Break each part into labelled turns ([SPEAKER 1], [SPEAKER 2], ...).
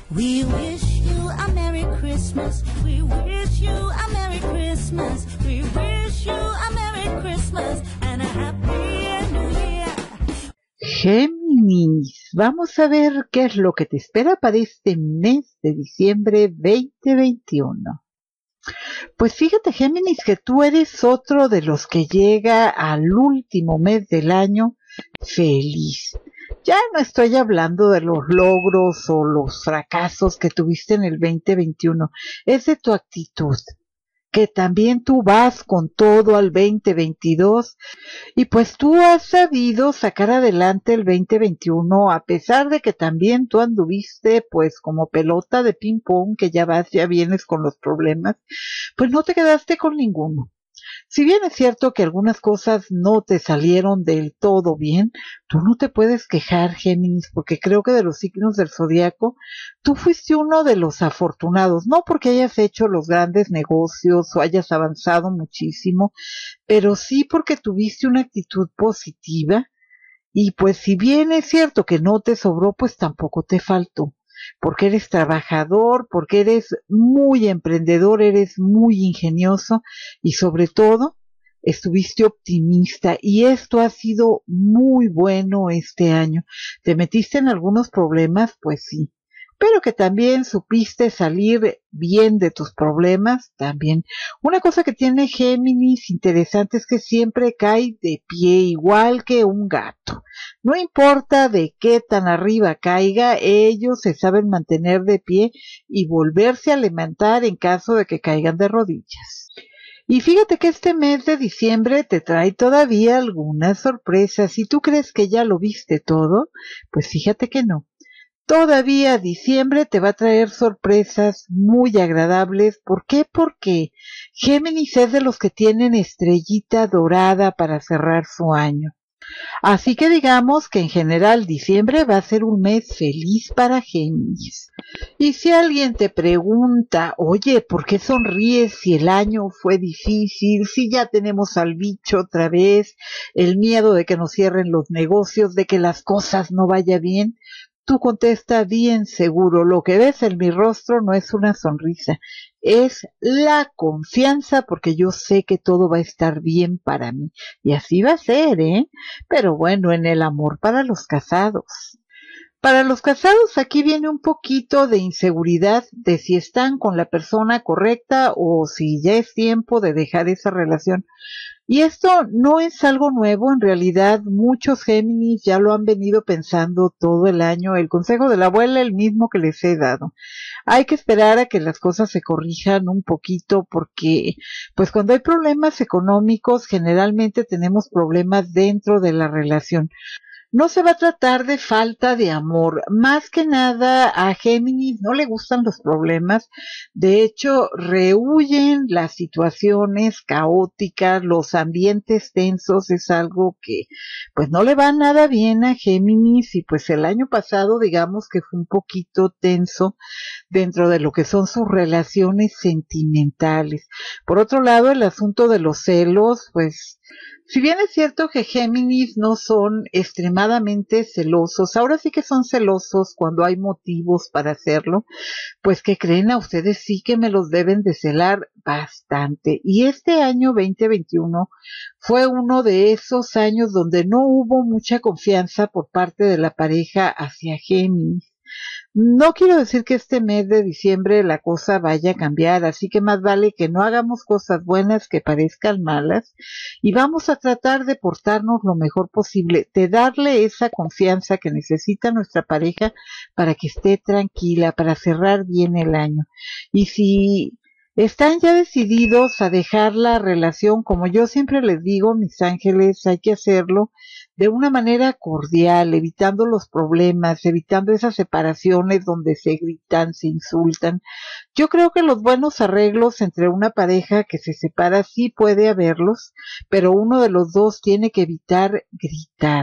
[SPEAKER 1] We wish you a Merry Christmas. We wish you a Merry Christmas. We wish you a Merry Christmas and a Happy New Year.
[SPEAKER 2] Géminis, vamos a ver qué es lo que te espera para este mes de diciembre 2021. Pues fíjate, Géminis, que tú eres otro de los que llega al último mes del año feliz. Ya no estoy hablando de los logros o los fracasos que tuviste en el 2021, es de tu actitud, que también tú vas con todo al 2022 y pues tú has sabido sacar adelante el 2021 a pesar de que también tú anduviste pues como pelota de ping pong, que ya vas, ya vienes con los problemas, pues no te quedaste con ninguno. Si bien es cierto que algunas cosas no te salieron del todo bien, tú no te puedes quejar, Géminis, porque creo que de los signos del zodiaco, tú fuiste uno de los afortunados, no porque hayas hecho los grandes negocios o hayas avanzado muchísimo, pero sí porque tuviste una actitud positiva y pues si bien es cierto que no te sobró, pues tampoco te faltó. Porque eres trabajador, porque eres muy emprendedor, eres muy ingenioso y sobre todo estuviste optimista y esto ha sido muy bueno este año. ¿Te metiste en algunos problemas? Pues sí, pero que también supiste salir bien de tus problemas también. Una cosa que tiene Géminis interesante es que siempre cae de pie igual que un gato. No importa de qué tan arriba caiga, ellos se saben mantener de pie y volverse a levantar en caso de que caigan de rodillas. Y fíjate que este mes de diciembre te trae todavía algunas sorpresas. Si tú crees que ya lo viste todo, pues fíjate que no. Todavía diciembre te va a traer sorpresas muy agradables. ¿Por qué? Porque Géminis es de los que tienen estrellita dorada para cerrar su año. Así que digamos que en general diciembre va a ser un mes feliz para Géminis. Y si alguien te pregunta, oye, ¿por qué sonríes si el año fue difícil? Si ya tenemos al bicho otra vez, el miedo de que nos cierren los negocios, de que las cosas no vayan bien. Tú contesta bien seguro, lo que ves en mi rostro no es una sonrisa, es la confianza porque yo sé que todo va a estar bien para mí. Y así va a ser, ¿eh? Pero bueno, en el amor para los casados. Para los casados aquí viene un poquito de inseguridad de si están con la persona correcta o si ya es tiempo de dejar esa relación. Y esto no es algo nuevo, en realidad muchos Géminis ya lo han venido pensando todo el año. El consejo de la abuela, el mismo que les he dado. Hay que esperar a que las cosas se corrijan un poquito porque, pues cuando hay problemas económicos, generalmente tenemos problemas dentro de la relación. No se va a tratar de falta de amor. Más que nada a Géminis no le gustan los problemas. De hecho, rehuyen las situaciones caóticas, los ambientes tensos. Es algo que pues no le va nada bien a Géminis y pues el año pasado digamos que fue un poquito tenso dentro de lo que son sus relaciones sentimentales. Por otro lado, el asunto de los celos, pues si bien es cierto que Géminis no son extremadamente celosos, ahora sí que son celosos cuando hay motivos para hacerlo, pues que creen a ustedes sí que me los deben de celar bastante. Y este año 2021 fue uno de esos años donde no hubo mucha confianza por parte de la pareja hacia Géminis. No quiero decir que este mes de diciembre la cosa vaya a cambiar, así que más vale que no hagamos cosas buenas que parezcan malas y vamos a tratar de portarnos lo mejor posible, de darle esa confianza que necesita nuestra pareja para que esté tranquila, para cerrar bien el año. Y si están ya decididos a dejar la relación, como yo siempre les digo, mis ángeles, hay que hacerlo de una manera cordial, evitando los problemas, evitando esas separaciones donde se gritan, se insultan. Yo creo que los buenos arreglos entre una pareja que se separa sí puede haberlos, pero uno de los dos tiene que evitar gritar.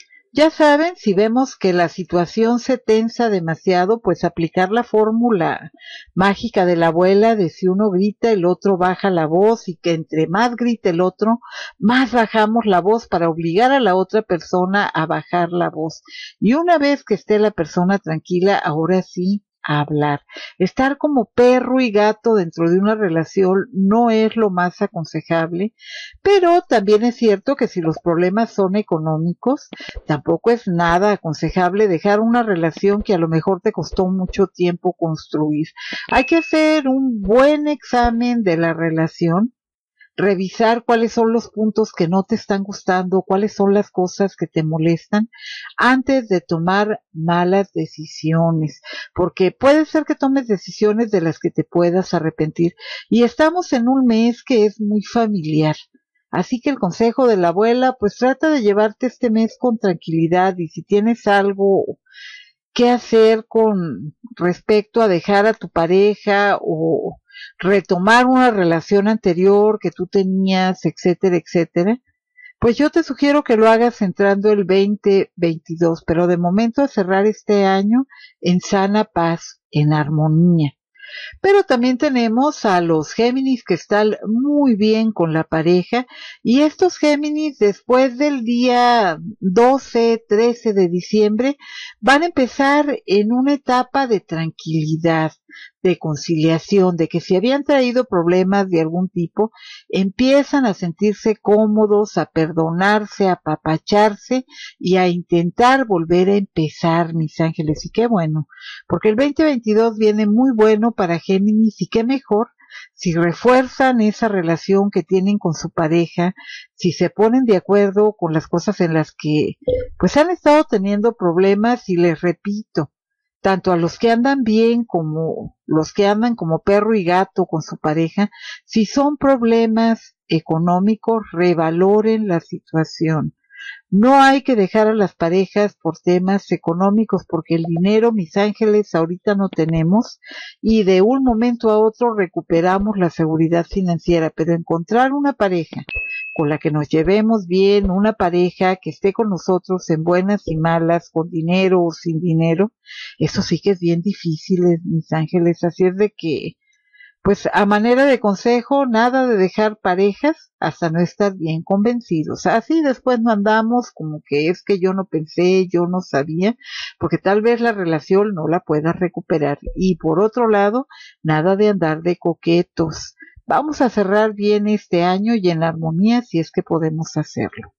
[SPEAKER 2] Ya saben, si vemos que la situación se tensa demasiado, pues aplicar la fórmula mágica de la abuela de si uno grita, el otro baja la voz y que entre más grite el otro, más bajamos la voz para obligar a la otra persona a bajar la voz. Y una vez que esté la persona tranquila, ahora sí, hablar. Estar como perro y gato dentro de una relación no es lo más aconsejable, pero también es cierto que si los problemas son económicos, tampoco es nada aconsejable dejar una relación que a lo mejor te costó mucho tiempo construir. Hay que hacer un buen examen de la relación, revisar cuáles son los puntos que no te están gustando, cuáles son las cosas que te molestan antes de tomar malas decisiones, porque puede ser que tomes decisiones de las que te puedas arrepentir. Y estamos en un mes que es muy familiar. Así que el consejo de la abuela, pues trata de llevarte este mes con tranquilidad, y si tienes algo que hacer con respecto a dejar a tu pareja o retomar una relación anterior que tú tenías, etcétera, etcétera, pues yo te sugiero que lo hagas entrando el 2022, pero de momento a cerrar este año en sana paz, en armonía. Pero también tenemos a los Géminis que están muy bien con la pareja, y estos Géminis después del día 12, 13 de diciembre van a empezar en una etapa de tranquilidad, de conciliación, de que si habían traído problemas de algún tipo, empiezan a sentirse cómodos, a perdonarse, a apapacharse y a intentar volver a empezar, mis ángeles. Y qué bueno, porque el 2022 viene muy bueno para Géminis, y qué mejor si refuerzan esa relación que tienen con su pareja, si se ponen de acuerdo con las cosas en las que pues han estado teniendo problemas. Y les repito, tanto a los que andan bien como los que andan como perro y gato con su pareja, si son problemas económicos, revaloren la situación. No hay que dejar a las parejas por temas económicos, porque el dinero, mis ángeles, ahorita no tenemos, y de un momento a otro recuperamos la seguridad financiera, pero encontrar una pareja con la que nos llevemos bien, una pareja que esté con nosotros en buenas y malas, con dinero o sin dinero, eso sí que es bien difícil, mis ángeles. Así es de que, pues a manera de consejo, nada de dejar parejas hasta no estar bien convencidos. Así después no andamos como que es que yo no pensé, yo no sabía, porque tal vez la relación no la puedas recuperar. Y por otro lado, nada de andar de coquetos. Vamos a cerrar bien este año y en armonía, si es que podemos hacerlo.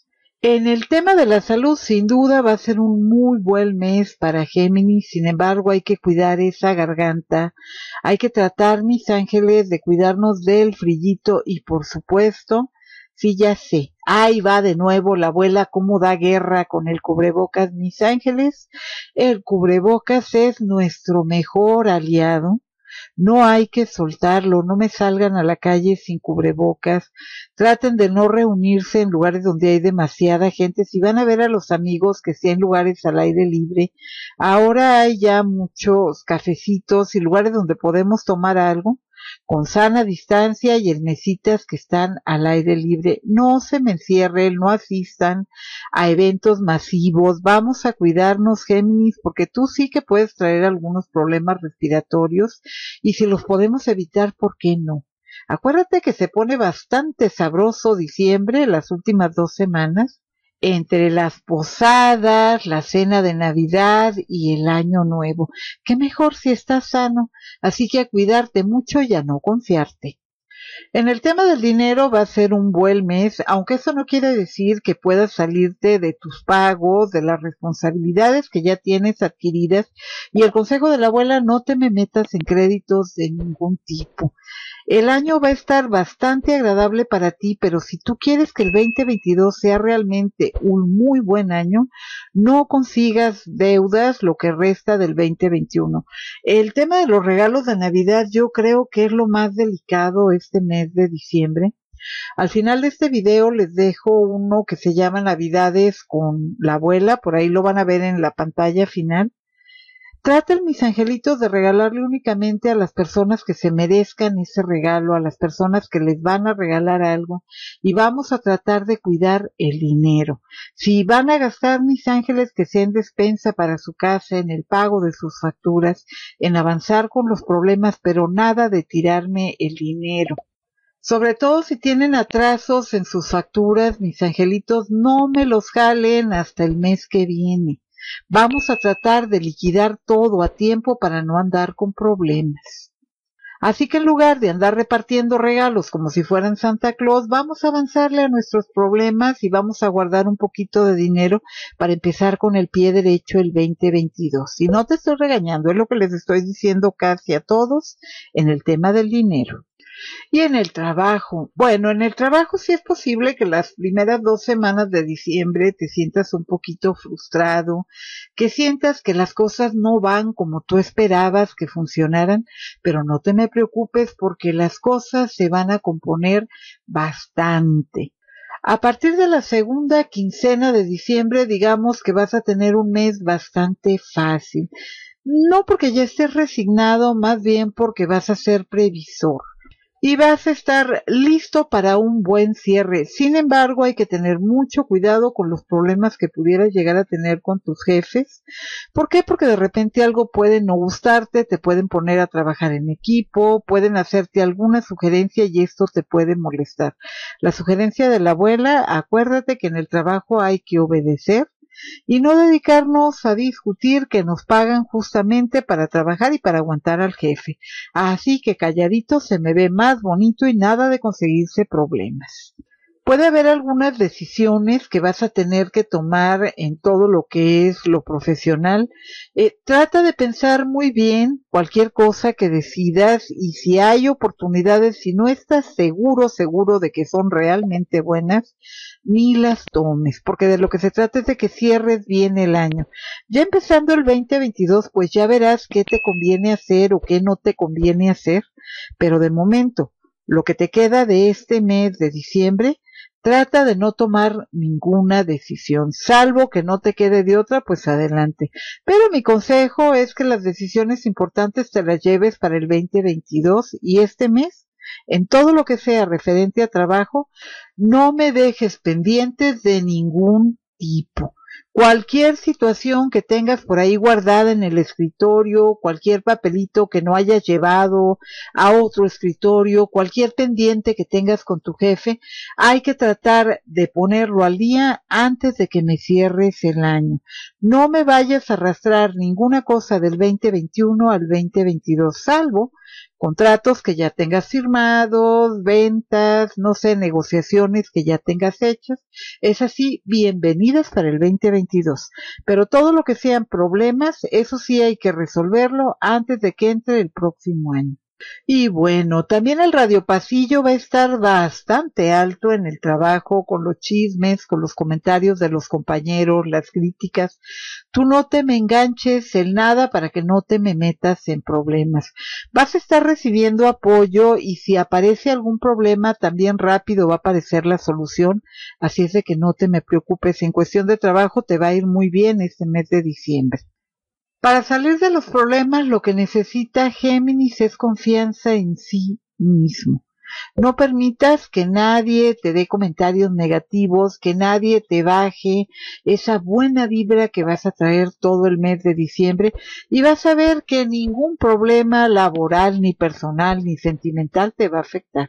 [SPEAKER 2] En el tema de la salud, sin duda va a ser un muy buen mes para Géminis. Sin embargo, hay que cuidar esa garganta, hay que tratar, mis ángeles, de cuidarnos del frillito. Y por supuesto, sí, ya sé, ahí va de nuevo la abuela cómo da guerra con el cubrebocas, mis ángeles. El cubrebocas es nuestro mejor aliado. No hay que soltarlo, no me salgan a la calle sin cubrebocas, traten de no reunirse en lugares donde hay demasiada gente. Si van a ver a los amigos, que sea en lugares al aire libre. Ahora hay ya muchos cafecitos y lugares donde podemos tomar algo con sana distancia, y en mesitas que están al aire libre. No se me encierren, no asistan a eventos masivos. Vamos a cuidarnos, Géminis, porque tú sí que puedes traer algunos problemas respiratorios, y si los podemos evitar, ¿por qué no? Acuérdate que se pone bastante sabroso diciembre, las últimas 2 semanas, entre las posadas, la cena de Navidad y el Año Nuevo. Qué mejor si estás sano, así que a cuidarte mucho y a no confiarte. En el tema del dinero va a ser un buen mes, aunque eso no quiere decir que puedas salirte de tus pagos, de las responsabilidades que ya tienes adquiridas. Y el consejo de la abuela, no te me metas en créditos de ningún tipo. El año va a estar bastante agradable para ti, pero si tú quieres que el 2022 sea realmente un muy buen año, no consigas deudas lo que resta del 2021. El tema de los regalos de Navidad yo creo que es lo más delicado este mes de diciembre. Al final de este video les dejo uno que se llama Navidades con la abuela, por ahí lo van a ver en la pantalla final. Traten, mis angelitos, de regalarle únicamente a las personas que se merezcan ese regalo, a las personas que les van a regalar algo, y vamos a tratar de cuidar el dinero. Si van a gastar, mis ángeles, que sea en despensa para su casa, en el pago de sus facturas, en avanzar con los problemas, pero nada de tirarme el dinero. Sobre todo si tienen atrasos en sus facturas, mis angelitos, no me los jalen hasta el mes que viene. Vamos a tratar de liquidar todo a tiempo para no andar con problemas. Así que en lugar de andar repartiendo regalos como si fueran Santa Claus, vamos a avanzarle a nuestros problemas y vamos a guardar un poquito de dinero para empezar con el pie derecho el 2022. Y no te estoy regañando, es lo que les estoy diciendo casi a todos en el tema del dinero. Y en el trabajo, bueno, en el trabajo sí es posible que las primeras 2 semanas de diciembre te sientas un poquito frustrado, que sientas que las cosas no van como tú esperabas que funcionaran, pero no te me preocupes porque las cosas se van a componer bastante. A partir de la segunda quincena de diciembre, digamos que vas a tener un mes bastante fácil. No porque ya estés resignado, más bien porque vas a ser previsor y vas a estar listo para un buen cierre. Sin embargo, hay que tener mucho cuidado con los problemas que pudieras llegar a tener con tus jefes. ¿Por qué? Porque de repente algo puede no gustarte, te pueden poner a trabajar en equipo, pueden hacerte alguna sugerencia y esto te puede molestar. La sugerencia de la abuela, acuérdate que en el trabajo hay que obedecer y no dedicarnos a discutir que nos pagan justamente para trabajar y para aguantar al jefe. Así que calladito se me ve más bonito y nada de conseguirse problemas. Puede haber algunas decisiones que vas a tener que tomar en todo lo que es lo profesional. Trata de pensar muy bien cualquier cosa que decidas y si hay oportunidades, si no estás seguro de que son realmente buenas, ni las tomes, porque de lo que se trata es de que cierres bien el año. Ya empezando el 2022, pues ya verás qué te conviene hacer o qué no te conviene hacer, pero de momento, lo que te queda de este mes de diciembre, trata de no tomar ninguna decisión, salvo que no te quede de otra, pues adelante. Pero mi consejo es que las decisiones importantes te las lleves para el 2022 y este mes, en todo lo que sea referente a trabajo, no me dejes pendientes de ningún tipo. Cualquier situación que tengas por ahí guardada en el escritorio, cualquier papelito que no hayas llevado a otro escritorio, cualquier pendiente que tengas con tu jefe, hay que tratar de ponerlo al día antes de que me cierres el año. No me vayas a arrastrar ninguna cosa del 2021 al 2022, salvo contratos que ya tengas firmados, ventas, no sé, negociaciones que ya tengas hechas. Es así, bienvenidas para el 2022. Pero todo lo que sean problemas, eso sí hay que resolverlo antes de que entre el próximo año. Y bueno, también el radiopasillo va a estar bastante alto en el trabajo, con los chismes, con los comentarios de los compañeros, las críticas. Tú no te me enganches en nada para que no te me metas en problemas. Vas a estar recibiendo apoyo y si aparece algún problema, también rápido va a aparecer la solución. Así es de que no te me preocupes. En cuestión de trabajo te va a ir muy bien este mes de diciembre. Para salir de los problemas, lo que necesita Géminis es confianza en sí mismo. No permitas que nadie te dé comentarios negativos, que nadie te baje esa buena vibra que vas a traer todo el mes de diciembre y vas a ver que ningún problema laboral, ni personal, ni sentimental te va a afectar.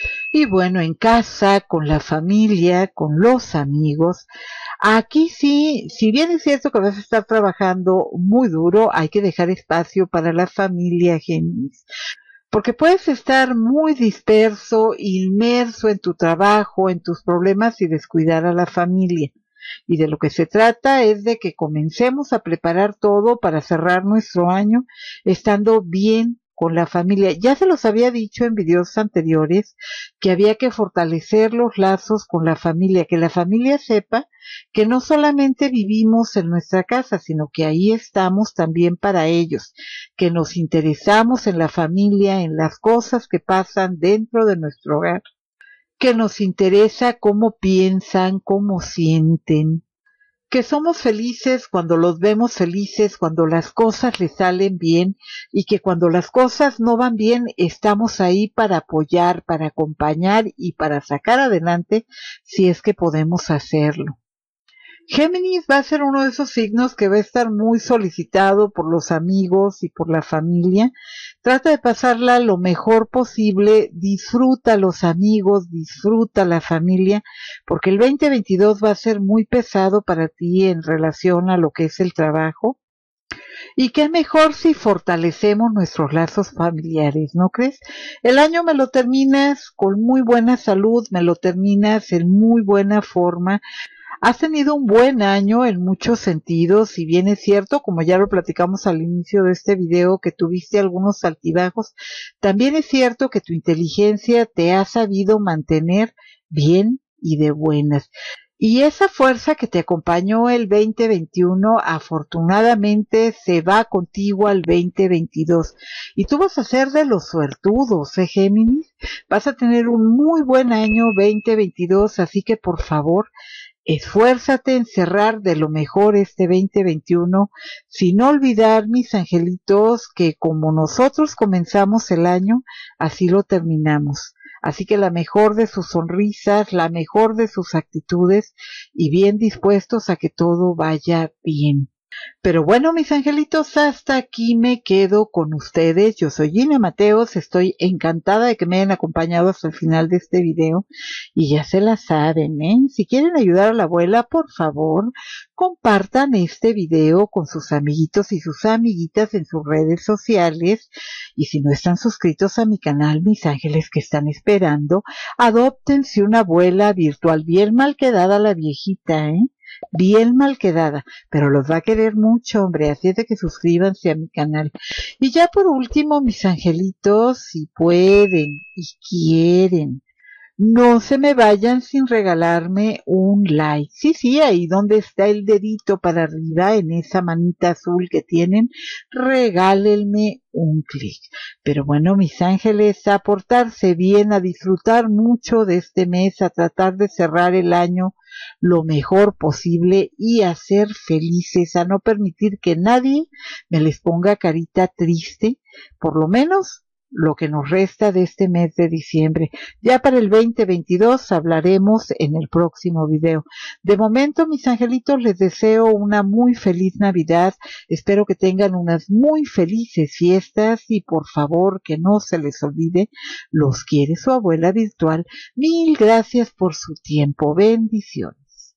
[SPEAKER 2] Y bueno, en casa, con la familia, con los amigos, aquí sí, si bien es cierto que vas a estar trabajando muy duro, hay que dejar espacio para la familia, Géminis. Porque puedes estar muy disperso, inmerso en tu trabajo, en tus problemas y descuidar a la familia. Y de lo que se trata es de que comencemos a preparar todo para cerrar nuestro año estando bien con la familia. Ya se los había dicho en videos anteriores que había que fortalecer los lazos con la familia, que la familia sepa que no solamente vivimos en nuestra casa, sino que ahí estamos también para ellos, que nos interesamos en la familia, en las cosas que pasan dentro de nuestro hogar, que nos interesa cómo piensan, cómo sienten, que somos felices cuando los vemos felices, cuando las cosas les salen bien y que cuando las cosas no van bien estamos ahí para apoyar, para acompañar y para sacar adelante si es que podemos hacerlo. Géminis va a ser uno de esos signos que va a estar muy solicitado por los amigos y por la familia. Trata de pasarla lo mejor posible, disfruta los amigos, disfruta la familia, porque el 2022 va a ser muy pesado para ti en relación a lo que es el trabajo. Y qué mejor si fortalecemos nuestros lazos familiares, ¿no crees? El año me lo terminas con muy buena salud, me lo terminas en muy buena forma. Has tenido un buen año en muchos sentidos, si bien es cierto, como ya lo platicamos al inicio de este video, que tuviste algunos altibajos, también es cierto que tu inteligencia te ha sabido mantener bien y de buenas. Y esa fuerza que te acompañó el 2021, afortunadamente se va contigo al 2022. Y tú vas a ser de los suertudos, Géminis. Vas a tener un muy buen año 2022, así que por favor, esfuérzate en cerrar de lo mejor este 2021, sin olvidar, mis angelitos, que como nosotros comenzamos el año, así lo terminamos. Así que la mejor de sus sonrisas, la mejor de sus actitudes y bien dispuestos a que todo vaya bien. Pero bueno, mis angelitos, hasta aquí me quedo con ustedes. Yo soy Gina Mateos, estoy encantada de que me hayan acompañado hasta el final de este video. Y ya se la saben, ¿eh? Si quieren ayudar a la abuela, por favor, compartan este video con sus amiguitos y sus amiguitas en sus redes sociales. Y si no están suscritos a mi canal, mis ángeles que están esperando, adóptense una abuela virtual bien mal quedada la viejita, ¿eh? Bien mal quedada, pero los va a querer mucho, hombre, así es de que suscríbanse a mi canal. Y ya por último, mis angelitos, si pueden y quieren, no se me vayan sin regalarme un like. Sí, sí, ahí donde está el dedito para arriba, en esa manita azul que tienen, regálenme un clic. Pero bueno, mis ángeles, a portarse bien, a disfrutar mucho de este mes, a tratar de cerrar el año lo mejor posible y a ser felices, a no permitir que nadie me les ponga carita triste, por lo menos lo que nos resta de este mes de diciembre. Ya para el 2022 hablaremos en el próximo video. De momento, mis angelitos, les deseo una muy feliz Navidad. Espero que tengan unas muy felices fiestas y por favor que no se les olvide, los quiere su abuela virtual. Mil gracias por su tiempo. Bendiciones.